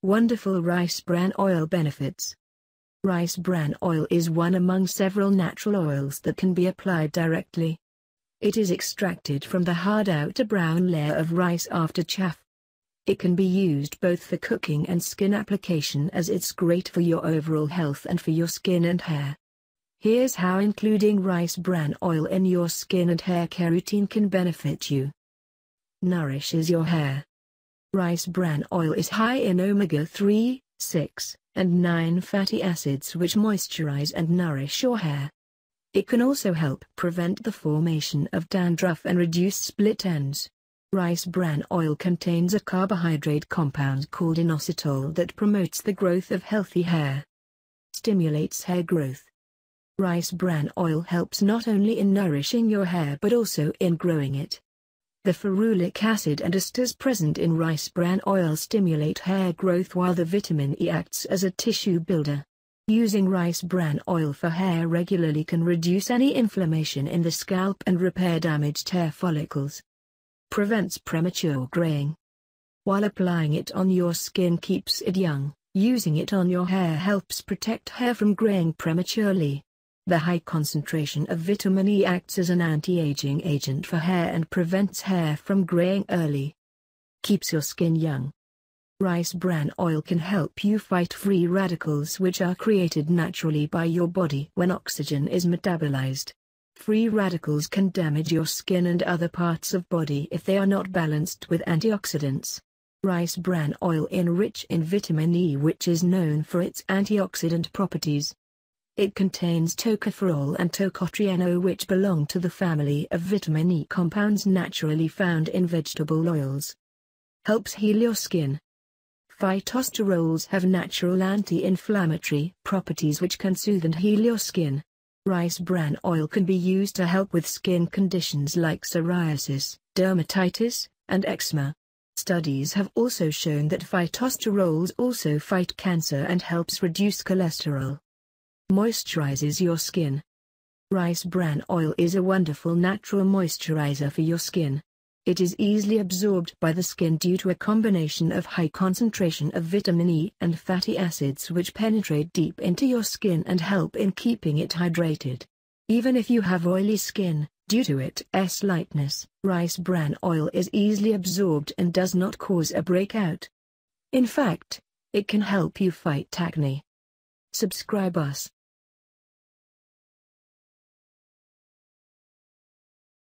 Wonderful rice bran oil benefits. Rice bran oil is one among several natural oils that can be applied directly. It is extracted from the hard outer brown layer of rice after chaff. It can be used both for cooking and skin application, as it's great for your overall health and for your skin and hair. Here's how including rice bran oil in your skin and hair care routine can benefit you. Nourishes your hair. Rice bran oil is high in omega-3, 6, and 9 fatty acids which moisturize and nourish your hair. It can also help prevent the formation of dandruff and reduce split ends. Rice bran oil contains a carbohydrate compound called inositol that promotes the growth of healthy hair. Stimulates hair growth. Rice bran oil helps not only in nourishing your hair but also in growing it. The ferulic acid and esters present in rice bran oil stimulate hair growth, while the vitamin E acts as a tissue builder. Using rice bran oil for hair regularly can reduce any inflammation in the scalp and repair damaged hair follicles. Prevents premature graying. While applying it on your skin keeps it young, using it on your hair helps protect hair from graying prematurely. The high concentration of vitamin E acts as an anti-aging agent for hair and prevents hair from graying early. Keeps your skin young. Rice bran oil can help you fight free radicals which are created naturally by your body when oxygen is metabolized. Free radicals can damage your skin and other parts of body if they are not balanced with antioxidants. Rice bran oil enriched in vitamin E, which is known for its antioxidant properties. It contains tocopherol and tocotrienol, which belong to the family of vitamin E compounds naturally found in vegetable oils. Helps heal your skin. Phytosterols have natural anti-inflammatory properties which can soothe and heal your skin. Rice bran oil can be used to help with skin conditions like psoriasis, dermatitis, and eczema. Studies have also shown that phytosterols also fight cancer and helps reduce cholesterol. Moisturizes your skin. Rice bran oil is a wonderful natural moisturizer for your skin. It is easily absorbed by the skin due to a combination of high concentration of vitamin E and fatty acids which penetrate deep into your skin and help in keeping it hydrated. Even if you have oily skin, due to its lightness, rice bran oil is easily absorbed and does not cause a breakout. In fact, it can help you fight acne. Subscribe us.